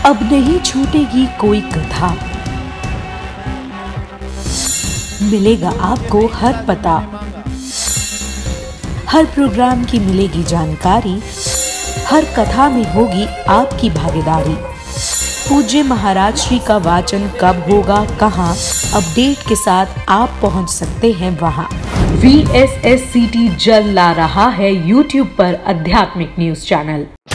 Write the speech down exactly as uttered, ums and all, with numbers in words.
अब नहीं छूटेगी कोई कथा, मिलेगा आपको हर पता, हर प्रोग्राम की मिलेगी जानकारी, हर कथा में होगी आपकी भागीदारी। पूज्य महाराज श्री का वाचन कब होगा, कहाँ, अपडेट के साथ आप पहुंच सकते हैं वहां। V S S C T जल्द ला रहा है यूट्यूब पर आध्यात्मिक न्यूज चैनल।